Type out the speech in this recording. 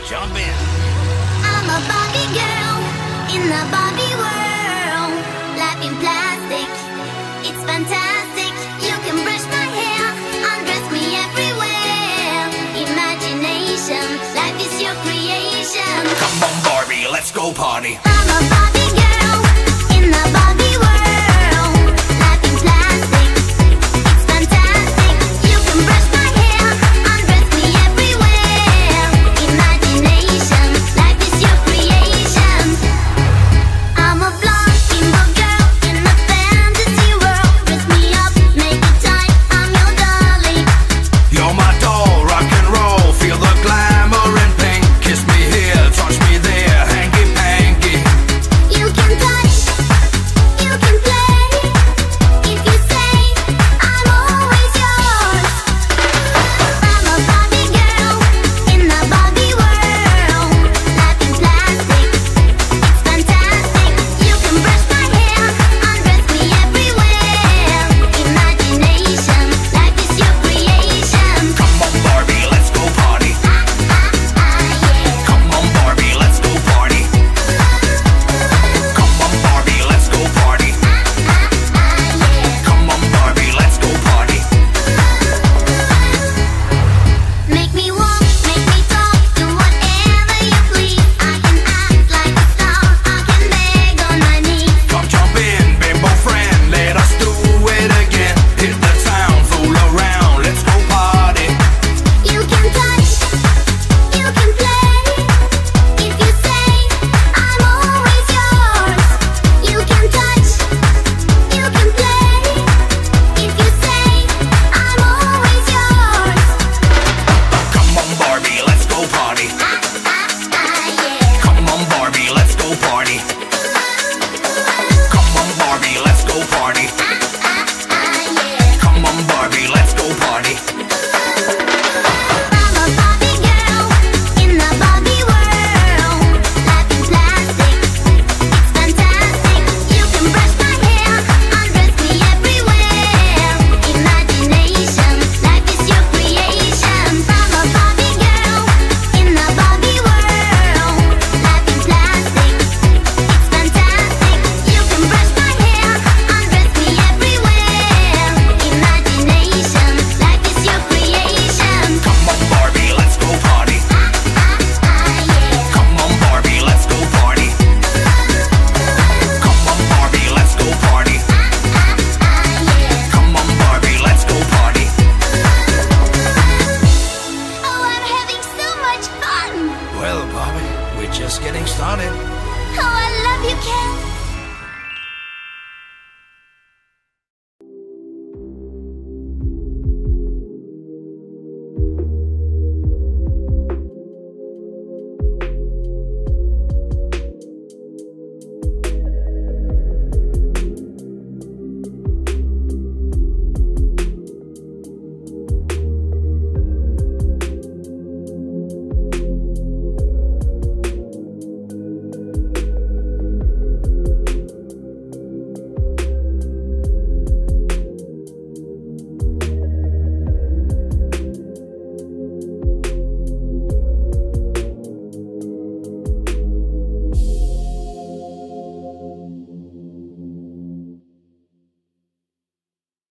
Jump in. I'm a Barbie girl in the Barbie world. Life in plastic, it's fantastic. You can brush my hair, undress me everywhere. Imagination, life is your creation. Come on, Barbie, let's go party. I'm a Barbie girl in the Barbie world. Life in plastic, it's fantastic. You can brush my hair, undress me everywhere. Imagination, life is your creation. I'm a blonde bimbo girl in a fantasy world. Dress me up, make it tight, I'm your dolly. You're my doll, rock and roll. Feel the glamour and pink. Kiss me here, touch me there, hanky-panky. You can touch, you can play. If you say, I'm always yours. I'm a Barbie girl in the Barbie world. Life in plastic, it's fantastic. You can brush my hair, undress me everywhere. Imagination, life is your creation. Come on, Barbie, let's go party. Yeah. Come on, Barbie, let's go party. Come on, Barbie, let's go party. Come on, Barbie, let's go party. Make me walk, make me talk, do whatever you please. I can act like a star, I can beg on my knees. Come jump in, bimbo friend, let us do it again. Hit the town, fool around, let's go party. You can touch, you can play. If you say, I'm always yours. You can touch, you can play. If you say, I'm always yours. Come on, Barbie, let's go party. Yeah. Come on, Barbie, let's go party. Come on, Barbie, let's go party. Yeah. Come on, Barbie, let's go party. I'm a Barbie girl in the Barbie world. Life in plastic, it's fantastic. You can brush my hair, undress me everywhere. Imagination, life is your creation. I'm a Barbie girl in the Barbie world. Life in plastic, it's fantastic. You can brush my hair, undress me everywhere. Imagination, life is your creation. Come on, Barbie, let's go party. Yeah. Come on, Barbie, let's go party. Come on, Barbie, let's go party. Come on, Barbie, let's go party. Oh, I'm having so much fun! Well, Barbie, we're just getting started. Oh, I love you, Ken!